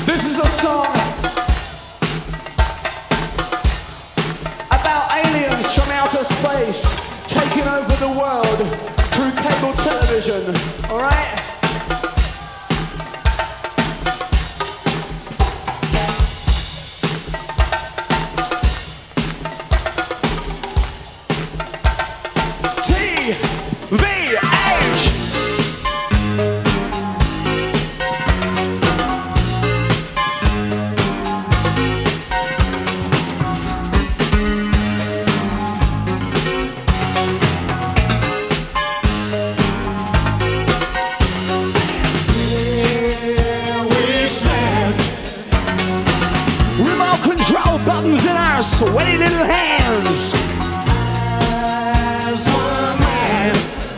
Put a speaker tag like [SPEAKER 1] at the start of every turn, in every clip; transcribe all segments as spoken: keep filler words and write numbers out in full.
[SPEAKER 1] This is a song about aliens from outer space taking over the world through cable television, alright? T V H. Remote control buttons in our sweaty little hands. As one man,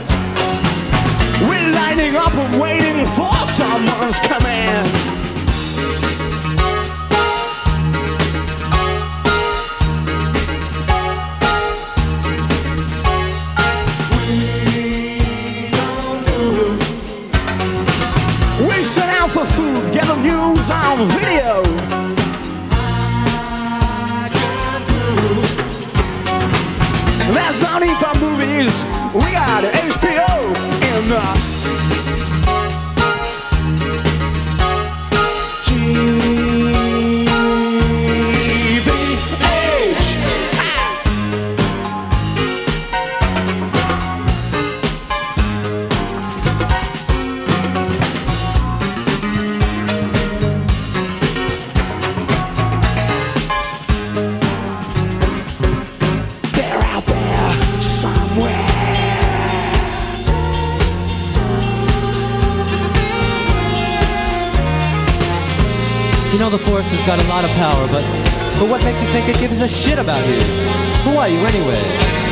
[SPEAKER 1] we're lining up and waiting for someone's command. We don't do. We set out for food, get the news on video. There's no need for movies. We got H B O in the T V H. They're out there somewhere.
[SPEAKER 2] You know the Force has got a lot of power, but but what makes you think it gives a shit about you? Who are you anyway?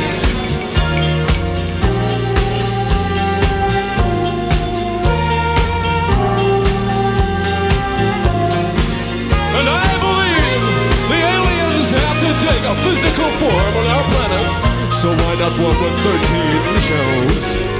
[SPEAKER 3] And I believe the aliens have to take a physical form on our planet. So why not work with thirteen shows?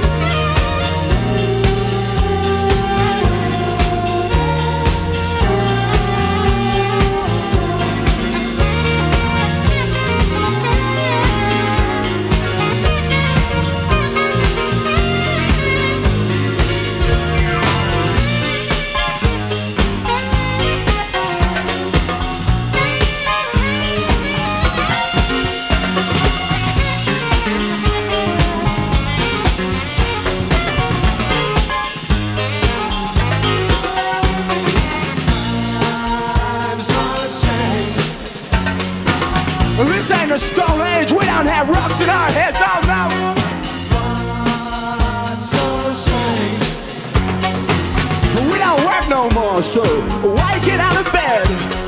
[SPEAKER 1] This ain't a stone age, we don't have rocks in our heads, oh no! So strange. We don't work no more, so why get out of bed?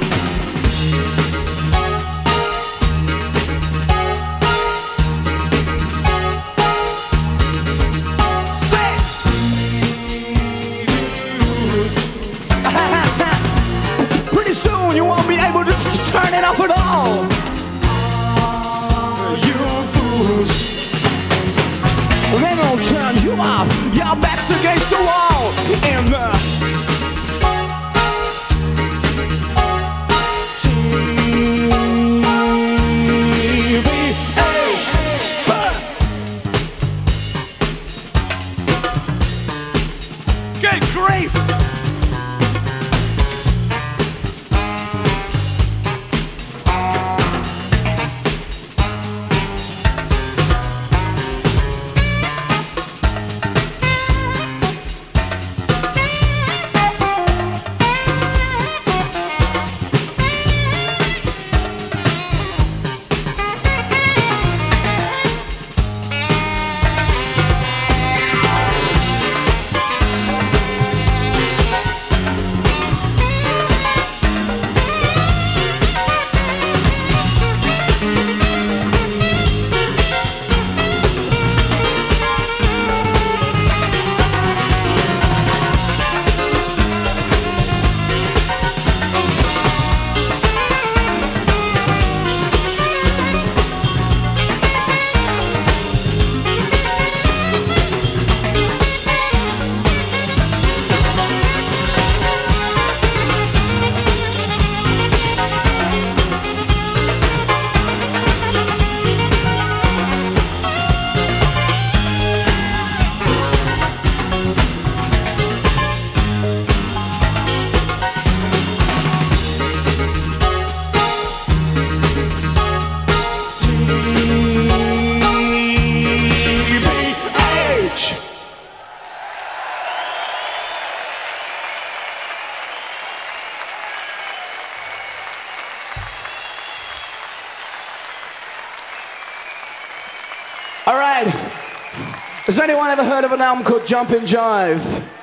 [SPEAKER 1] Pretty soon you won't be able to turn it off at all. They gon' turn you off. Your back's against the wall. In the T V H. Good grief! right. Has anyone ever heard of an album called Jump and Jive?